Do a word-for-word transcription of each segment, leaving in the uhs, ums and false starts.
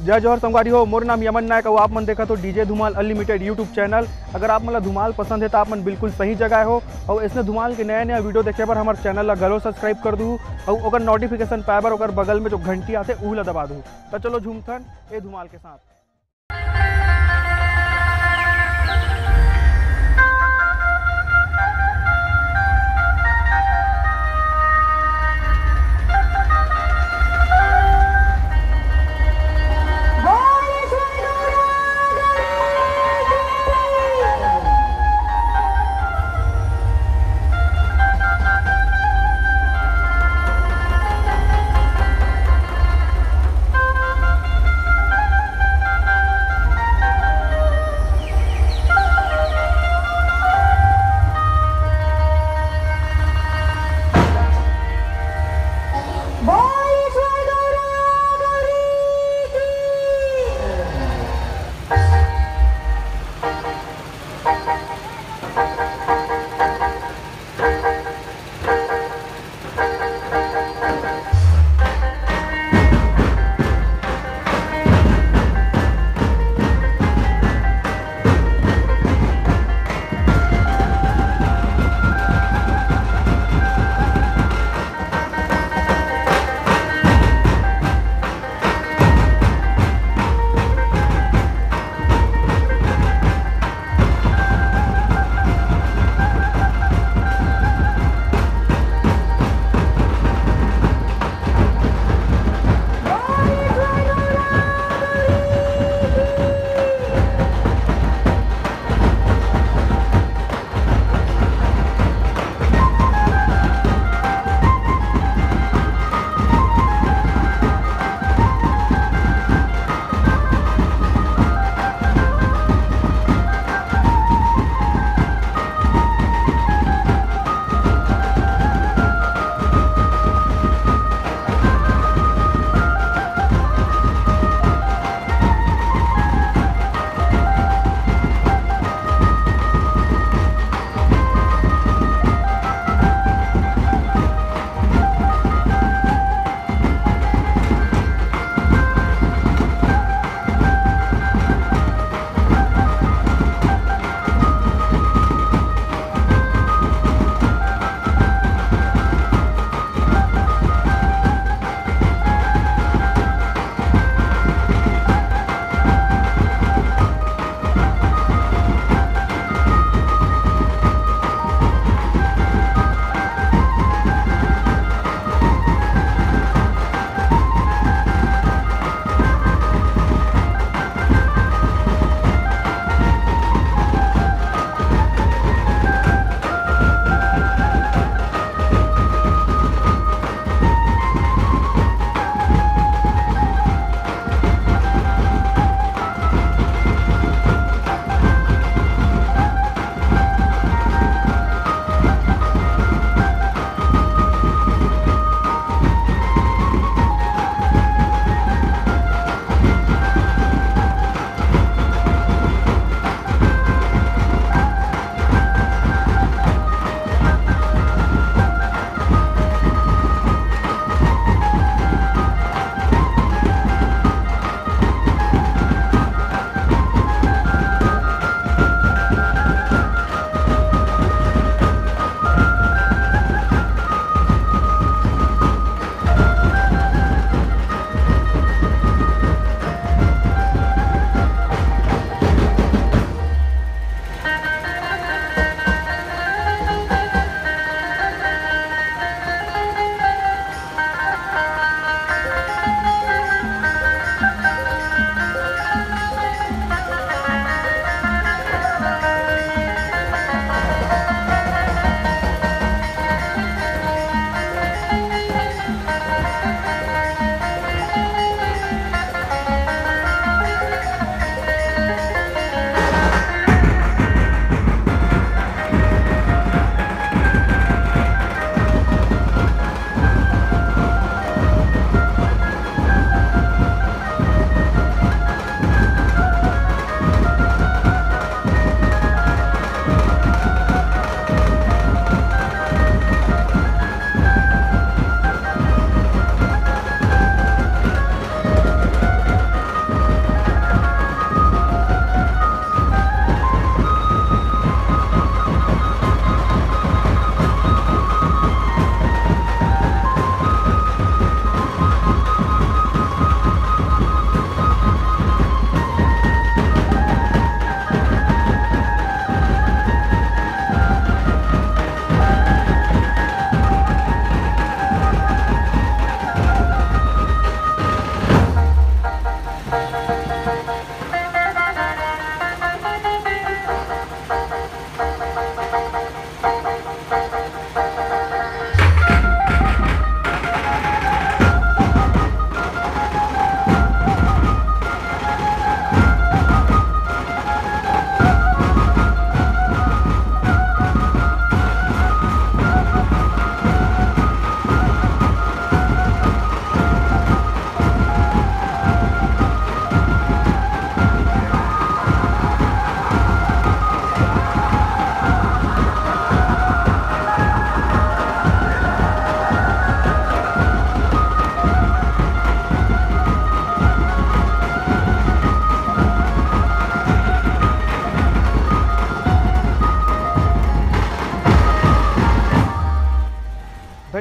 जय जोहर संगवारी हो, मोर नाम यमन नायक और आप मन देखा तो DJ Dhumal unlimited YouTube channel. अगर आप मतलब धुमाल पसंद है तो आप मन बिल्कुल सही जगह हो और इसने धुमाल के नया नया वीडियो देखे पर हमारे चैनल ला गलो सब्सक्राइब कर दूँ और ओकर नोटिफिकेशन पाए बर ओकर बगल में जो घंटी आते ऊ ला दबा दूँ। तो चलो झूमथन ए धुमाल के साथ।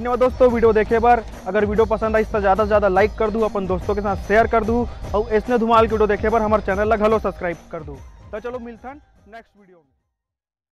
धन्यवाद दोस्तों वीडियो देखे बार। अगर वीडियो पसंद आई तो ज़्यादा से ज़्यादा लाइक कर दूँ, अपन दोस्तों के साथ शेयर कर दूँ और इसने धुमाल की वीडियो देखे बार हमारे चैनल ला घलो सब्सक्राइब कर दूँ। तो चलो मिलते हैं नेक्स्ट वीडियो में।